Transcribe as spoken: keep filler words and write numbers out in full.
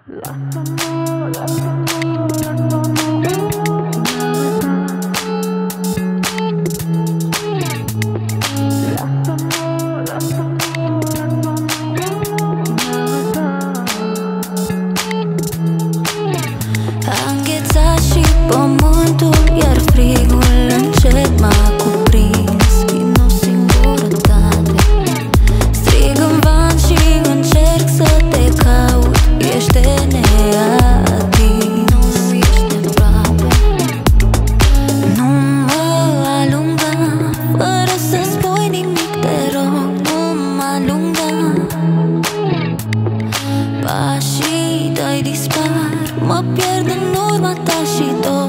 Îngheța și pământul, iar frigul încet m-a cuprins din o singurătate. Strig în van și încerc să te caut, ești neatins, nu ești aproape. Nu mă alunga, fără să spui nimic, te rog, nu mă alunga. Pașii tăi dispar, mă pierd în urma ta și tot